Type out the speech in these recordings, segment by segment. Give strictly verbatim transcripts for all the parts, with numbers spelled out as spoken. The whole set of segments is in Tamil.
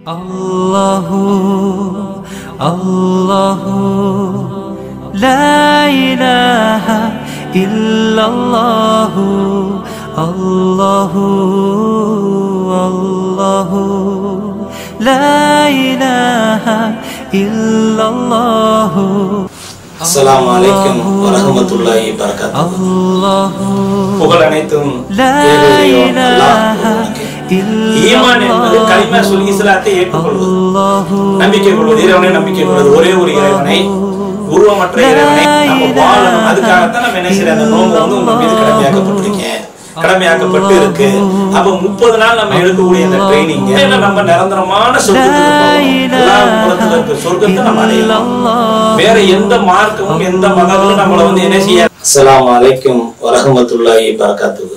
Allahu Allahu La ilaha illallahu Allahu Allahu La ilaha illallahu. Assalamualaikum warahmatullahi wabarakatuh. புகழ் அனைத்தும் இறைவனுக்கே. ஈமான் என்பது கலிமா சொல்லி இஸ்லாத்தை ஏற்றுக்கொள்வது, நம்பிக்கை கொள்வது, இறைவனை நம்பிக்கை கொள்வது, ஒரே ஒரு இறைவனை, உருவமற்ற இறைவனை நம்ம வாழணும். அதுக்காகத்தான் நம்ம என்ன செய்யற அந்த நோன்பு வந்து உங்க மீது கடமையாக்கப்பட்டிருக்கேன், கடமையாக்கப்பட்டு இருக்கு. அப்ப முப்பது நாள் நம்ம எடுக்கக்கூடிய இந்த ட்ரைனிங் நம்ம நிரந்தரமான சொர்க்கத்துக்கு சொர்க்கத்தை நம்ம அடையலாம். வேற எந்த மார்க்கமும் எந்த மதங்களும் நம்மள வந்து என்ன செய்ய. அஸ்ஸலாமு அலைக்கும் வரஹ்மத்துல்லாஹி வபரகாத்துஹு.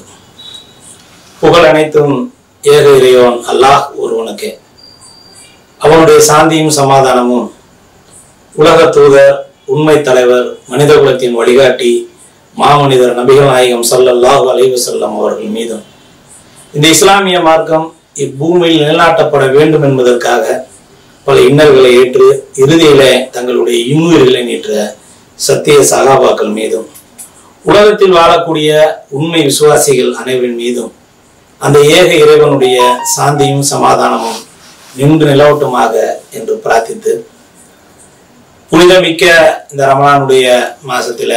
புகழ் அனைத்தும் ஏக இறைவன் அல்லாஹ் ஒருவனுக்கே. அவனுடைய சாந்தியும் சமாதானமும் உலக தூதர், உண்மை தலைவர், மனித குலத்தின் வழிகாட்டி, மாமனிதர் நபிகள் நாயகம் ஸல்லல்லாஹு அலைஹி வஸல்லம் அவர்கள் மீதும் இந்த இஸ்லாமிய மார்க்கம் இப்பூமியில் நிலைநாட்டப்பட வேண்டும் என்பதற்காக பல இன்னல்களை ஏற்று இறுதியிலே தங்களுடைய இன்னுயிர்களை நீற்ற சத்திய சகாபாக்கள் மீதும் உலகத்தில் வாழக்கூடிய உண்மை விசுவாசிகள் அனைவரின் மீதும் அந்த ஏக இறைவனுடைய சாந்தியும் சமாதானமும் நின்று நிலவட்டுமாக என்று பிரார்த்தித்து, புனிதமிக்க இந்த ரமலானுடைய மாசத்தில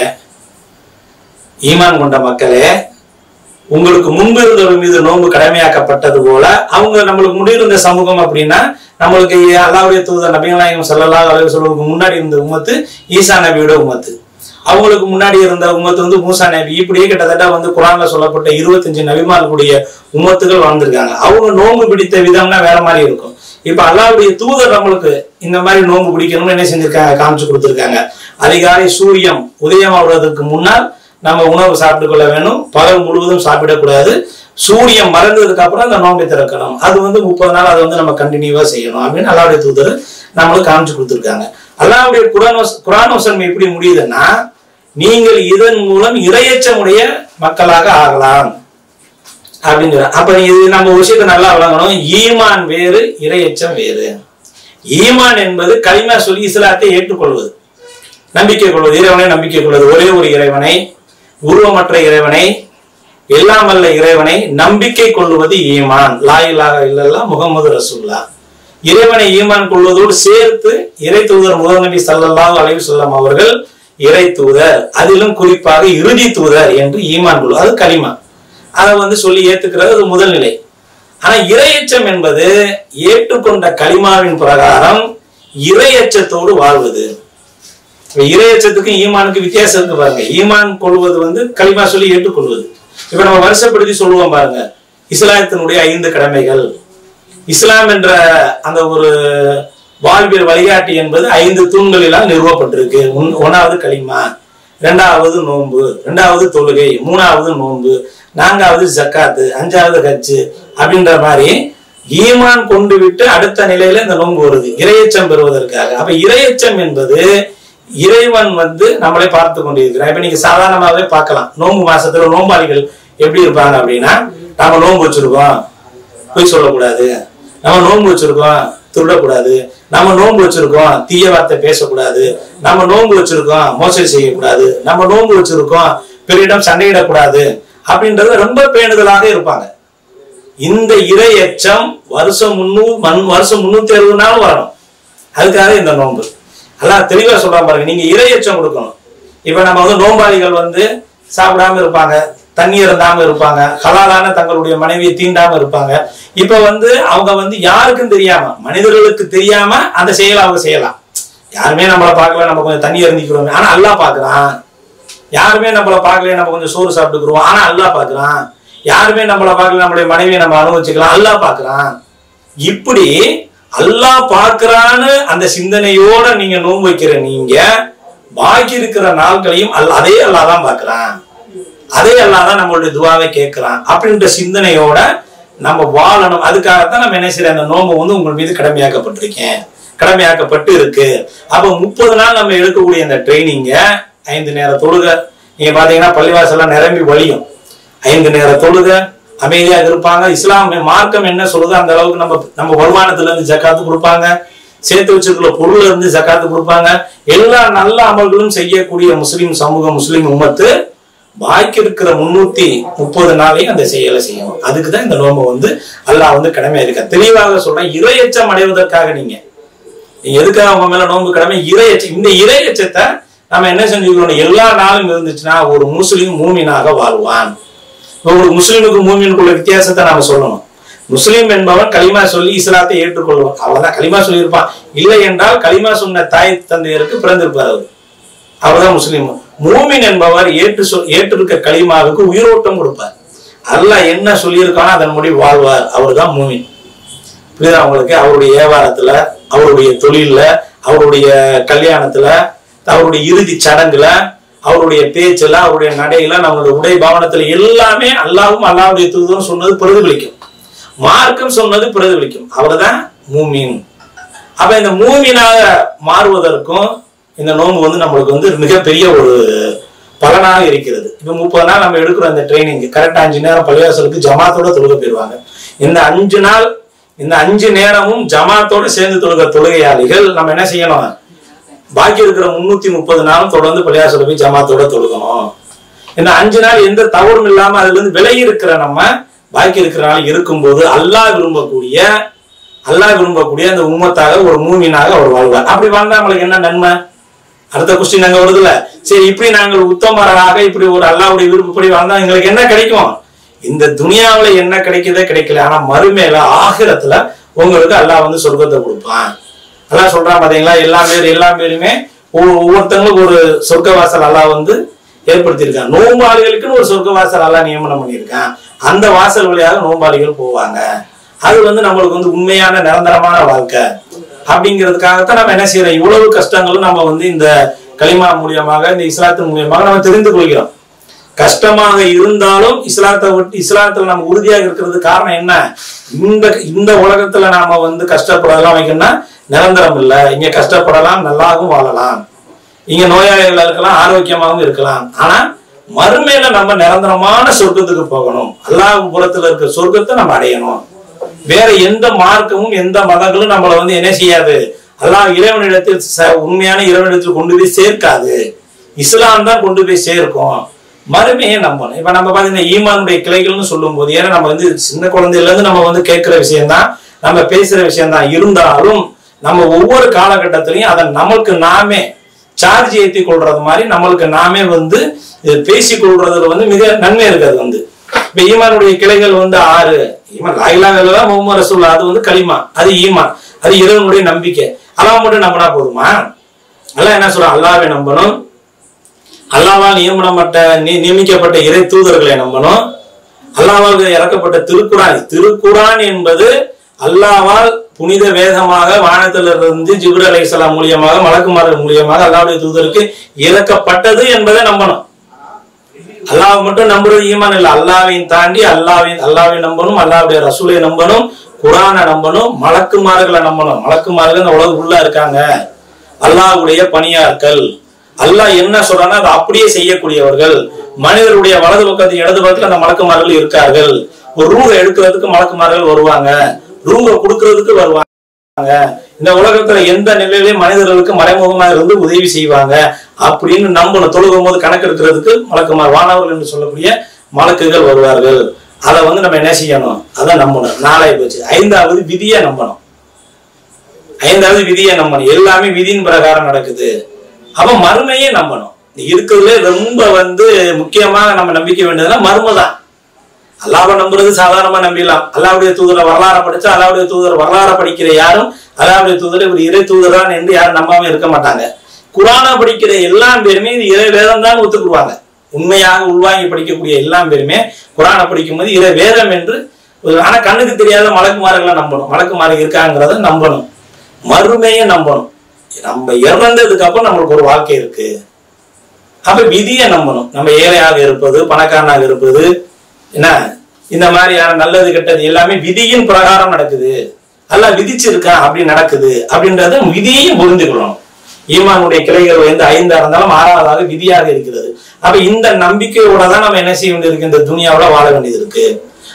ஈமான் கொண்ட மக்களே, உங்களுக்கு முன்பு இருந்தவர்கள் மீது நோன்பு கடமையாக்கப்பட்டது போல அவங்க நம்மளுக்கு முடியிருந்த சமூகம் அப்படின்னா நம்மளுக்கு அல்லாஹ்வுடைய தூதர் நபிகள் நாயகம் ஸல்லல்லாஹு அலைஹி வஸல்லம் முன்னாடி இருந்த உம்மத்து ஈசா நபியோட உம்மத்து, அவங்களுக்கு முன்னாடி இருந்த உம்மத்து வந்து மூசா நபி. இப்படியே கிட்டத்தட்ட வந்து குர்ஆன்ல சொல்லப்பட்ட இருபத்தஞ்சு நபிமார்களுடைய உம்மத்துகள் வாழ்ந்திருக்காங்க. அவங்க நோன்பு பிடித்த விதம்னா வேற மாதிரி இருக்கும். இப்ப அல்லாஹ்வுடைய தூதர் நம்மளுக்கு இந்த மாதிரி நோன்பு பிடிக்கணும்னு என்ன செஞ்சிருக்காங்க, காமிச்சு கொடுத்திருக்காங்க. அதிகாலை சூரியன் உதயம் ஆகுறதுக்கு முன்னால் நம்ம உணவு சாப்பிட்டு கொள்ள வேணும், பகல் முழுவதும் சாப்பிடக்கூடாது, சூரியன் மறைந்ததுக்கு அப்புறம் அந்த நோன்பை திறக்கணும். அது வந்து முப்பது நாள் அதை வந்து நம்ம கண்டினியூவா செய்யணும் அப்படின்னு அல்லாஹ்வுடைய தூதர் நம்மளுக்கு காமிச்சு கொடுத்திருக்காங்க. அல்லாஹ்வுடைய குர்ஆன் குர்ஆன் வசனம் எப்படி முடியுதுன்னா, நீங்கள் இதன் மூலம் இறையச்சமுடைய மக்களாக ஆகலாம் அப்படிங்கிற. அப்ப இது நம்ம விஷயத்தை நல்லா வழங்கணும். ஈமான் வேறு, இறையச்சம் வேறு. ஈமான் என்பது கலிமா சொல்லி இஸ்லாத்தை ஏற்றுக்கொள்வது, நம்பிக்கை கொள்வது, இறைவனை நம்பிக்கை கொள்வது, ஒரே ஒரு இறைவனை, உருவமற்ற இறைவனை, எல்லாம் வல்ல இறைவனை நம்பிக்கை கொள்வது ஈமான். லா இலாஹ இல்லல்லாஹ் முஹம்மது ரசூலுல்லாஹ். இறைவனை ஈமான் கொள்வதோடு சேர்த்து இறை தூதர் முதல் நபி ஸல்லல்லாஹு அலைஹி வஸல்லம் அவர்கள் இறை தூதர், அதிலும் குறிப்பாக இறுதி தூதர் என்று ஈமான் கொள்வது, அது கலிமா. அதை வந்து சொல்லி ஏத்துக்கிறது அது முதல் நிலை. ஆனா இறையச்சம் என்பது ஏற்றுக்கொண்ட கலிமாவின் பிரகாரம் இறையச்சத்தோடு வாழ்வது. இறையச்சத்துக்கு ஈமானுக்கு வித்தியாசம் இருக்கு பாருங்க. ஈமான் கொள்வது வந்து கலிமா சொல்லி ஏற்றுக்கொள்வது. இப்ப நம்ம வருஷப்படுத்தி சொல்லுவோம் பாருங்க, இஸ்லாத்தினுடைய ஐந்து கடமைகள். இஸ்லாம் என்ற அந்த ஒரு வாழ்வியல் வழிகாட்டி என்பது ஐந்து தூண்களிலாம் நிறுவப்பட்டிருக்கு. ஒன்னாவது கலிமா, இரண்டாவது நோன்பு, இரண்டாவது தொழுகை, மூணாவது நோன்பு, நான்காவது ஜக்காத்து, அஞ்சாவது ஹஜ்ஜு அப்படின்ற மாதிரி ஈமான் கொண்டு விட்டு அடுத்த நிலையில இந்த நோன்பு வருது இறையச்சம் பெறுவதற்காக. அப்ப இறையச்சம் என்பது இறைவன் வந்து நம்மளை பார்த்து கொண்டிருக்கிறான். இப்ப நீங்க சாதாரணமாகவே பார்க்கலாம், நோன்பு மாசத்துல நோம்பாளிகள் எப்படி இருப்பாங்க அப்படின்னா, நம்ம நோன்பு வச்சிருக்கோம் பொய் சொல்லக்கூடாது, நம்ம நோன்பு வச்சிருக்கோம் திருடக்கூடாது, நம்ம நோன்பு வச்சிருக்கோம் தீய வார்த்தை பேசக்கூடாது, நம்ம நோன்பு வச்சிருக்கோம் மோசடி செய்யக்கூடாது, நம்ம நோன்பு வச்சிருக்கோம் பெரியிடம் சண்டையிடக்கூடாது அப்படின்றது ரொம்ப பேணுதலாக இருப்பாங்க. இந்த இறையச்சம் வருஷம் முன்னூறு வருஷம் முன்னூத்தி அறுபது நாள் வரணும். அதுக்காக இந்த நோன்பு அல்லாஹ் தெளிவா சொல்றான் பாருங்க. நீங்க இறையச்சம் கொடுக்கணும். இப்ப நம்ம வந்து நோம்பாளிகள் வந்து சாப்பிடாம இருப்பாங்க, தண்ணி இருந்தாம இருப்பாங்க, ஹலாலான தங்களுடைய மனைவியை தீண்டாம இருப்பாங்க. இப்ப வந்து அவங்க வந்து யாருக்கும் தெரியாம, மனிதர்களுக்கு தெரியாம அந்த செயலை அவங்க செய்யலாம். யாருமே நம்மளை பார்க்கல, நம்ம கொஞ்சம் தண்ணி இருந்திக்கிறோம், ஆனா அல்லாஹ் பாக்குறான். யாருமே நம்மளை பார்க்கல, நம்ம கொஞ்சம் சோறு சாப்பிட்டுக்கிறோம், ஆனா அல்லாஹ் பாக்குறான். யாருமே நம்மளை பார்க்கல, நம்மளுடைய மனைவியை நம்ம அனுபவிச்சுக்கலாம், அல்லாஹ் பாக்குறான். இப்படி அல்லாஹ் பாக்குறான்னு அந்த சிந்தனையோட நீங்க நோன்பு வைக்கிற நீங்க பாக்கி இருக்கிற நாட்களையும் அல்ல அதே அல்லாஹ் தான் பாக்குறான், அதே அல்லாஹ் தான் நம்மளுடைய துவாவை கேட்கிறான் அப்படின்ற சிந்தனையோட நம்ம வாழணும். அதுக்காகத்தான் நம்ம என்ன செய்யற அந்த நோன்பு வந்து உங்கள் மீது கடமையாக்கப்பட்டிருக்கேன், கடமையாக்கப்பட்டு இருக்கு. அப்ப முப்பது நாள் நம்ம எடுக்கக்கூடிய இந்த ட்ரைனிங்க ஐந்து நேர தொழுக. நீங்க பாத்தீங்கன்னா பள்ளிவாசல்லாம் நிரம்பி வழியும். ஐந்து நேர தொழுக, அமைதியாக இருப்பாங்க. இஸ்லாம் மார்க்கம் என்ன சொல்லுதோ அந்த அளவுக்கு நம்ம நம்ம வருமானத்துல இருந்து ஜக்காத்து கொடுப்பாங்க, சேர்த்து வச்சிருக்கிற பொருள்ல இருந்து ஜக்காத்து கொடுப்பாங்க. எல்லா நல்ல அமல்களும் செய்யக்கூடிய முஸ்லீம் சமூகம், முஸ்லீம் உம்மத்து பாக்கி இருக்கிற முன்னூத்தி முப்பது நாளையும் அந்த செயலை செய்யணும். அதுக்குதான் இந்த நோம்பு வந்து அல்லாஹ் வந்து கடமையா இருக்க. தெளிவாக சொல்றேன், இறையச்சம் அடைவதற்காக நீங்க நீங்க எதுக்காக உங்க மேல நோம்பு கடமை? இறையச்சம். இந்த இறையச்சத்தை நம்ம என்ன செஞ்சுக்கணும்? எல்லா நாளும் இருந்துச்சுன்னா ஒரு முஸ்லீம் மூமினாக வாழ்வான். ஒரு முஸ்லீமுக்கு மூமினுக்குள்ள வித்தியாசத்தை நாம சொல்லணும். முஸ்லீம் என்பவன் களிமா சொல்லி இஸ்லாத்தை ஏற்றுக்கொள்வான், அவ்வளவுதான். களிமா சொல்லி இருப்பான். இல்லை என்றால் களிமா சொன்ன தாய் தந்தையருக்கு பிறந்திருப்பார் அவர், அவர்தான் முஸ்லீம். மூமின் என்பவர் ஏற்று சொல் ஏற்றிருக்க களிமாவுக்கு உயிரோட்டம் கொடுப்பார். அல்லாஹ் என்ன சொல்லியிருக்கானோ அதன் முடி வாழ்வார், அவர் தான் மூமின். புரியுதா உங்களுக்கு? அவருடைய வியாபாரத்துல, அவருடைய தொழில்ல, அவருடைய கல்யாணத்துல, அவருடைய இறுதி சடங்குல, அவருடைய பேச்சுல, அவருடைய நடையில, நம்மளுடைய உடை பாவனத்துல எல்லாமே அல்லாஹ்வும் அல்லாஹ்வுடைய தூதரும் சொன்னது பிரதிபலிக்கும், மார்க்கம் சொன்னது பிரதிபலிக்கும். அவர்தான் மூமின். அப்ப இந்த மூமினாக மாறுவதற்கும் இந்த நோன்பு வந்து நம்மளுக்கு வந்து மிகப்பெரிய ஒரு பலனாக இருக்கிறது. இப்ப முப்பது நாள் நம்ம எடுக்கிற இந்த ட்ரைனிங் கரெக்டா அஞ்சு நேரம் பள்ளிவாசலுக்கு ஜமாத்தோட தொழுக போயிருவாங்க. இந்த அஞ்சு நாள் இந்த அஞ்சு நேரமும் ஜமாத்தோட சேர்ந்து தொழுக தொழுகையாளிகள் நம்ம என்ன செய்யணும்? பாக்கி இருக்கிற முன்னூத்தி முப்பது நாளும் தொடர்ந்து பள்ளிவாசல போய் ஜமாத்தோட தொழுகணும். இந்த அஞ்சு நாள் எந்த தவறும் இல்லாம அதுல இருந்து விலகி இருக்கிற நம்ம பாக்கி இருக்கிற நாள் இருக்கும்போது அல்லாஹ் விரும்பக்கூடிய அல்லாஹ் விரும்பக்கூடிய அந்த உம்மத்தாக ஒரு மூமினாக அவர் வாழ்வார். அப்படி வாழ்ந்தா நம்மளுக்கு என்ன நன்மை? அடுத்த கொஸ்டின் நாங்க வருதுல, சரி இப்படி நாங்கள் உத்தமராக இப்படி ஒரு அல்லாஹ்வுடைய விருப்பப்படி வாழ்ந்தா எங்களுக்கு என்ன கிடைக்கும்? இந்த துனியாவில என்ன கிடைக்குதே கிடைக்கல, ஆனா மறுமையில ஆகிரத்துல உங்களுக்கு அல்லாஹ் வந்து சொர்க்கத்தை கொடுப்பான். அல்லாஹ் சொல்றான் பாத்தீங்களா, எல்லா பேரும் எல்லா பேருமே ஒவ்வொருத்தவங்களுக்கு ஒரு சொர்க்க வாசல் அல்லாஹ் வந்து ஏற்படுத்தியிருக்கான். நோம்பாளிகளுக்குன்னு ஒரு சொர்க்க வாசல் அல்லாஹ் நியமனம் பண்ணியிருக்கான். அந்த வாசல் வழியாக நோம்பாளிகள் போவாங்க. அது வந்து நம்மளுக்கு வந்து உண்மையான நிரந்தரமான வாழ்க்கை. அப்படிங்கிறதுக்காகத்தான் நம்ம என்ன செய்யறோம்? இவ்வளவு கஷ்டங்களும் நம்ம வந்து இந்த களிமா மூலியமாக, இந்த இஸ்லாத்தின் மூலியமாக நம்ம தெரிந்து கொள்கிறோம். கஷ்டமாக இருந்தாலும் இஸ்லாத்தை விட்டு இஸ்லாத்துல நம்ம உறுதியாக இருக்கிறது காரணம் என்ன? இந்த இந்த உலகத்துல நாம வந்து கஷ்டப்படலாம் வைக்கணும்னா நிரந்தரம் இல்லை. இங்க கஷ்டப்படலாம், நல்லாவும் வாழலாம், இங்க நோயாளிகளா இருக்கலாம், ஆரோக்கியமாகவும் இருக்கலாம். ஆனா மறுமையில நம்ம நிரந்தரமான சொர்க்கத்துக்கு போகணும். அல்லாஹ் புறத்துல இருக்க சொர்க்கத்தை நம்ம அடையணும். வேற எந்த மார்க்கமும் எந்த மதங்களும் நம்மளை வந்து என்ன செய்யாது? அல்லாஹ் இறைவனிடத்தில் உண்மையான இறைவனிடத்தில் கொண்டு போய் சேர்க்காது. இஸ்லாம் தான் கொண்டு போய் சேர்க்கும். மறுமையை நம்பணும். இப்ப நம்ம பாத்தீங்கன்னா ஈமானுடைய கிளைகள்னு சொல்லும் போது, ஏன்னா நம்ம வந்து சின்ன குழந்தையில இருந்து நம்ம வந்து கேட்கிற விஷயம்தான், நம்ம பேசுற விஷயம்தான். இருந்தாலும் நம்ம ஒவ்வொரு காலகட்டத்திலையும் அதை நம்மளுக்கு நாமே சார்ஜ் ஏற்றி கொள்றது மாதிரி நம்மளுக்கு நாமே வந்து பேசி கொள்றதுல வந்து மிக நன்மை இருக்காது. வந்து இப்ப ஈமானுடைய கிளைகள் வந்து ஆறு. ஈமான் லா இலாஹ இல்லல்லாஹ் முஹம்மது ரசூலுல்லாஹ், அது வந்து களிமா, அது ஈமான், அது இறைவனுடைய நம்பிக்கை. அல்லாஹ் மட்டும் நம்பினா போதுமா? அல்லாஹ் என்ன சொல்ற? அல்லாஹ்வை நம்பணும், அல்லாஹ்வால் நியமனப்பட்ட நியமிக்கப்பட்ட இறை தூதர்களை நம்பணும், அல்லாஹ்வால் இறக்கப்பட்ட திருக்குரான். திருக்குரான் என்பது அல்லாஹ்வால் புனித வேதமாக வானத்திலிருந்து ஜிப்ரீல் அலைஹிஸ்ஸலாம் மூலியமாக மலக்குமார்கள் மூலியமாக அல்லாஹ்வுடைய தூதருக்கு இறக்கப்பட்டது என்பதை நம்பணும். அல்லாஹ் மட்டும் நம்புறது ஈமான் இல்லை. அல்லாஹ்வையும் தாண்டி அல்லாஹ்வின் அல்லாஹ்வை நம்பணும், அல்லாஹ்வுடைய ரசூலை நம்பணும், குர்ஆனை நம்பணும், மலக்குமார்களை நம்பணும். மலக்குமார்கள் இந்த உலகம் உள்ள இருக்காங்க, அல்லாஹ்வுடைய பணியாட்கள். அல்லாஹ் என்ன சொல்றானோ அதை அப்படியே செய்யக்கூடியவர்கள். மனிதருடைய வலது பக்கத்து இடது பக்கத்துல அந்த மலக்குமார்கள் இருக்கார்கள். ஒரு ரூஹை எடுக்கிறதுக்கு மலக்குமார்கள் வருவாங்க, ரூஹை கொடுக்கறதுக்கு வருவாங்க. இந்த உலகத்துல எந்த நிலையிலையும் மனிதர்களுக்கு மறைமுகமாக இருந்து உதவி செய்வாங்க அப்படின்னு நம்பணும். தொழுகும் போது கணக்கு எடுக்கிறதுக்கு மலக்குமார், வானவர்கள் என்று சொல்லக்கூடிய மலக்குகள் வருவார்கள். அதை வந்து நம்ம என்ன செய்யணும்? அதை நம்பணும். நாளை போச்சு. ஐந்தாவது விதியை நம்பணும். ஐந்தாவது விதியை நம்பணும். எல்லாமே விதியின் பிரகாரம் நடக்குது. அப்ப மறுமையே நம்பணும். இருக்கிறதுல ரொம்ப வந்து முக்கியமாக நம்ம நம்பிக்கை வேண்டியதுன்னா மர்மதான். அல்லாஹ்வை நம்புறது சாதாரணமா நம்பிடலாம். அல்லாஹ்வுடைய தூதரை வரலாறு படிச்சா அல்லாஹ்வுடைய தூதர் வரலாறு படிக்கிற யாரும் அல்லாஹ்வுடைய தூதரை ஒரு இறை தூதரான் என்று யாரும் நம்பாம இருக்க மாட்டாங்க. குர்ஆனை படிக்கிற எல்லா பேருமே இது இறை வேதம் தான் ஒத்துக்குவாங்க. உண்மையாக உள்வாங்கி படிக்கக்கூடிய எல்லா பேருமே குர்ஆனை படிக்கும் போது இறை வேதம் என்று. ஆனா கண்ணுக்கு தெரியாத மலக்குமார்களை நம்பணும். மலக்குமார்கள் இருக்காங்கிறத நம்பணும். மறுமையை நம்பணும். நம்ம இறந்ததுக்கு அப்புறம் நம்மளுக்கு ஒரு வாழ்க்கை இருக்கு. அப்ப விதியை நம்பணும். நம்ம ஏழையாக இருப்பது, பணக்காரனாக இருப்பது, என்ன இந்த மாதிரியான நல்லது கெட்டது எல்லாமே விதியின் பிரகாரம் நடக்குது. அல்லாஹ் விதிச்சிருக்கான், அப்படி நடக்குது அப்படின்றத விதியையும் புரிந்து கொள்ளணும். ஈமானுடைய கிளைகள் வந்து ஐந்தா இருந்தாலும் ஆறாவதாக விதியாக இருக்கிறது. அப்ப இந்த நம்பிக்கையோட தான் நம்ம என்ன செய்ய வேண்டியது இருக்கு? இந்த துனியாவில வாழ வேண்டியது இருக்கு.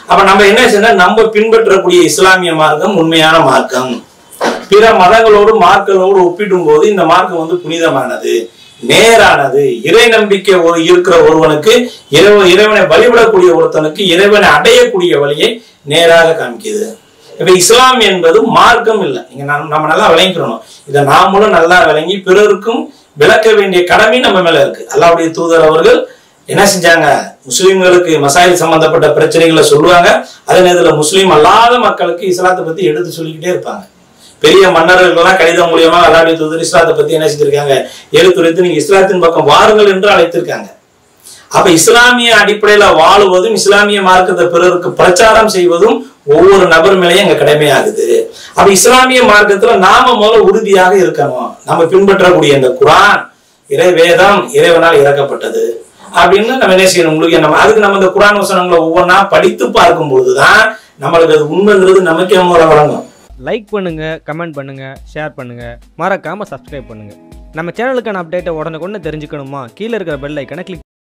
அப்ப நம்ம என்ன செய்யணும், நம்ம பின்பற்றக்கூடிய இஸ்லாமிய மார்க்கம் உண்மையான மார்க்கம். பிற மதங்களோடு மார்க்கங்களோடு ஒப்பிடும் போது இந்த மார்க்கம் வந்து புனிதமானது, நேரானது. இறை நம்பிக்கை இருக்கிற ஒருவனுக்கு, இறைவனை வழிபடக்கூடிய ஒருத்தனுக்கு இறைவனை அடையக்கூடிய வழியை நேராக காமிக்குது. இப்ப இஸ்லாம் என்பது மார்க்கம் இல்லை. நீங்க நம்ம நல்லா விளங்கிக்கணும். இதை நாமளும் நல்லா விளங்கி பிறருக்கும் விளக்க வேண்டிய கடமை நம்ம மேல இருக்கு. அல்லாஹ்வுடைய தூதர் அவர்கள் என்ன செஞ்சாங்க, முஸ்லிம்களுக்கு மசாயில் சம்பந்தப்பட்ட பிரச்சனைகளை சொல்லுவாங்க. அதே நேரத்தில் முஸ்லீம் அல்லாத மக்களுக்கு இஸ்லாத்தை பத்தி எடுத்து சொல்லிக்கிட்டே இருப்பாங்க. பெரிய மன்னர்கள்லாம் கடிதம் மூலியமா அல்லாஹ்வுடைய தூதர் இஸ்லாத்தை பத்தி என்ன செஞ்சிருக்காங்க, எடுத்துரைத்து நீங்க இஸ்லாத்தின் பக்கம் வாருங்கள் என்று அழைத்திருக்காங்க. அப்ப இஸ்லாமிய அடிப்படையில வாழுவதும் இஸ்லாமிய மார்க்கத்தை பிறருக்கு பிரச்சாரம் செய்வதும் ஒவ்வொரு நபர் மேலேயும் எங்க கடமையாகுது. அப்ப இஸ்லாமிய மார்க்கத்துல நாம முதல்ல உறுதியாக இருக்கணும். நம்ம பின்பற்றக்கூடிய இந்த குர்ஆன் இறை வேதம் இறைவனால் இறக்கப்பட்டது அப்படின்னு நம்ம என்ன செய்யணும், உங்களுக்கு நம்ம அதுக்கு நம்ம இந்த குர்ஆன் வசனங்களை ஒவ்வொன்றா படித்து பார்க்கும் பொழுதுதான் நம்மளுக்கு அது உண்மைங்கிறது நமக்கே முறை வழங்கும். லைக் பண்ணுங்க, கமெண்ட் பண்ணுங்க, ஷேர் பண்ணுங்க, மறக்காம சப்ஸ்கிரைப் பண்ணுங்க. நம்ம சேனலுக்கான அப்டேட்டை உடனுக்குடனே தெரிஞ்சுக்கணுமா, கீழே இருக்கிற பெல் ஐக்கனை கிளிக்